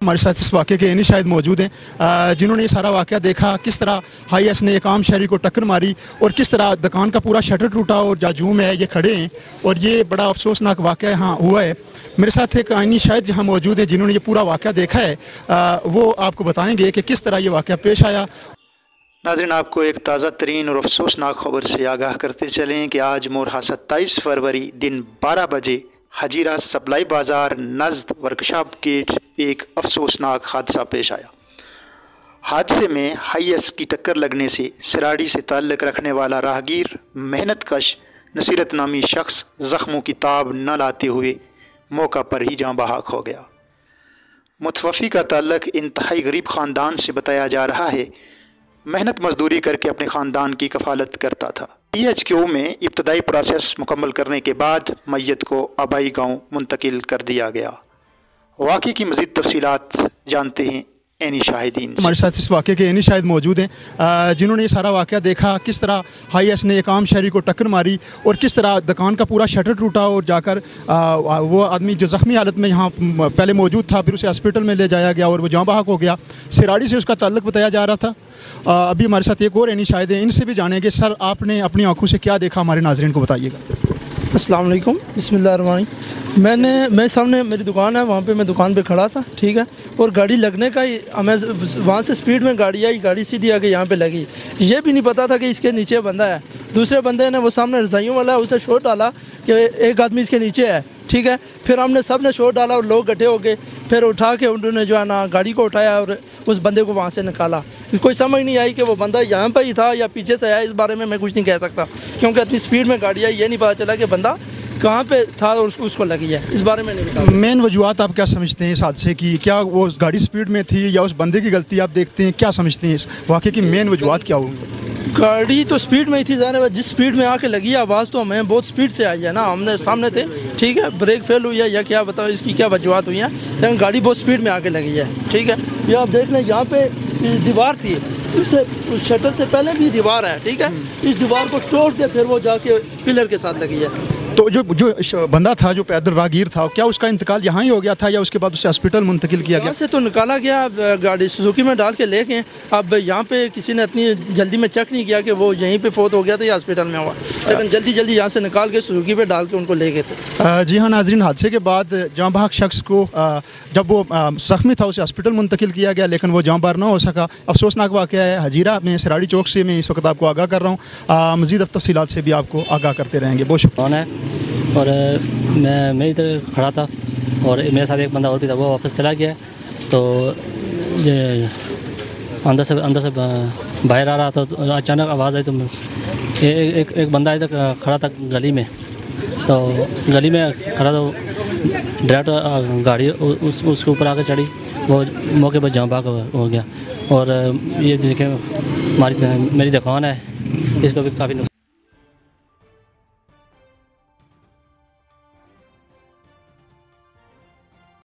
हमारे साथ इस वाक़े के यानी शायद मौजूद हैं जिन्होंने ये सारा वाक़या देखा, किस तरह हाईएस ने एक आम शहरी को टक्कर मारी और किस तरह दुकान का पूरा शटर टूटा और जाजूम है ये खड़े हैं और ये बड़ा अफसोसनाक वाक़या यहाँ हुआ है। मेरे साथ एक आइनी शायद यहाँ मौजूद है जिन्होंने ये पूरा वाक़या देखा है, वो आपको बताएँगे कि किस तरह ये वाक़या पेश आया। नाज़रीन, आपको एक ताज़ा तरीन और अफसोसनाक खबर से आगाह करते चलें कि आज मोरहा 27 फरवरी दिन 12 बजे हजीरा सप्लाई बाज़ार नज़द वर्कशॉप गेट एक अफसोसनाक हादसा पेश आया। हादसे में हाईएस की टक्कर लगने से सिराड़ी से ताल्लुक़ रखने वाला राहगीर मेहनत कश नसीरत नामी शख्स ज़ख्मों की ताब न लाते हुए मौका पर ही जाँ बहाक हो गया। मुतवफ़ी का ताल्लुक़ इंतहाई गरीब ख़ानदान से बताया जा रहा है। मेहनत मजदूरी करके अपने ख़ानदान की कफ़ालत करता था। PHQ में इब्तदाई प्रोसेस मुकम्मल करने के बाद मैयत को आबाई गांव मुंतकिल कर दिया गया। वाक़े की मज़ीद तफ़सीलात जानते हैं एनी शाहिदीन। हमारे साथ इस वाक़े के यानी शायद मौजूद हैं जिन्होंने ये सारा वाक़या देखा, किस तरह हाईएस ने एक आम शहरी को टक्कर मारी और किस तरह दुकान का पूरा शटर टूटा और जाकर वो आदमी जो ज़ख्मी हालत में यहाँ पहले मौजूद था फिर उसे हॉस्पिटल में ले जाया गया और वो जाँ बहक हो गया। सिराड़ी से उसका ताल्लुक़ बताया जा रहा था। अभी हमारे साथ एक और यानी शायद हैं, इनसे भी जानेंगे। सर, आपने अपनी आंखों से क्या देखा, हमारे नाज़रीन को बताइएगा। अस्सलाम वालेकुम, बिस्मिल्लाहिर्रहमानिर्रहीम। मेरे सामने मेरी दुकान है, वहाँ पे मैं दुकान पे खड़ा था, ठीक है, और गाड़ी लगने का ही हमें वहाँ से स्पीड में गाड़ी आई, गाड़ी सीधी आके यहाँ पे लगी। ये भी नहीं पता था कि इसके नीचे बंदा है। दूसरे बंदे ने, वो सामने रजाइयों वाला है, उसने शोर डाला कि एक आदमी इसके नीचे है, ठीक है। फिर हमने सब ने शोर डाला और लोग इकट्ठे हो गए। फिर उठा के उन्होंने जो है ना गाड़ी को उठाया और उस बंदे को वहाँ से निकाला। कोई समझ नहीं आई कि वो बंदा यहाँ पर ही था या पीछे से आया। इस बारे में मैं कुछ नहीं कह सकता क्योंकि इतनी स्पीड में गाड़ी आई, ये नहीं पता चला कि बंदा कहाँ पे था और उसको लगी है। इस बारे में नहीं बता। मेन वजूहत आप क्या समझते हैं इस हादसे की? क्या वो गाड़ी स्पीड में थी या उस बंदे की गलती आप देखते हैं? क्या समझते हैं इस वाक़े की मेन वजूहत क्या होगी? गाड़ी तो स्पीड में ही थी, जाने जिस स्पीड में आके लगी आवाज़ तो हमें बहुत स्पीड से आई है ना, हमने सामने थे, ठीक है। ब्रेक फेल हुई है या क्या बताओ इसकी क्या वजूहत हुई है, लेकिन गाड़ी बहुत स्पीड में आके लगी है, ठीक है। ये आप देख लें, यहाँ पे दीवार थी, उससे शटर से पहले भी दीवार है, ठीक है। इस दीवार को तोड़ के फिर वो जाके पिलर के साथ लगी है। तो जो बंदा था, जो पैदल राहगीर था, क्या उसका इंतकाल यहाँ ही हो गया था या उसके बाद उसे हॉस्पिटल मुंतकिल किया गया? से तो निकाला गया, गाड़ी सुजुकी में डाल के ले गए। अब यहाँ पे किसी ने इतनी जल्दी में चेक नहीं किया कि वो यहीं पे फोत हो गया था या हॉस्पिटल में हुआ, लेकिन जल्दी जल्दी यहाँ से निकाल के सुजुकी पे डाल के उनको ले गए थे। जी हाँ नाज़रीन, हादसे के बाद जाँ बहक शख्स को जब वो ज़ख्मी था उसे हॉस्पिटल मुंतकिल किया गया, लेकिन वो जाँ बार ना हो सका। अफसोसनाक वाक़या है हजीरा में, सिराड़ी चौक से मैं इस वक्त आपको आगाह कर रहा हूँ। मज़ीद तफसीलात से भी आपको आगाह करते रहेंगे। बहुत शुक्रिया। और मैं इधर खड़ा था और मेरे साथ एक बंदा और भी था, वो वापस चला गया। तो अंदर से बाहर आ रहा था तो अचानक आवाज़ आई, तो एक बंदा इधर खड़ा था गली में। तो गली में खड़ा था, डायरेक्ट गाड़ी उसके ऊपर आकर चढ़ी, वो मौके पर जाँ बहक हो गया। और ये देखिए मेरी दुकान है, इसको भी काफ़ी